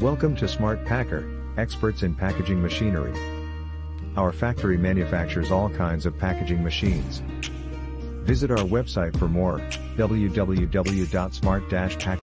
Welcome to Smart Packer, experts in packaging machinery. Our factory manufactures all kinds of packaging machines. Visit our website for more, www.smart-packer.com.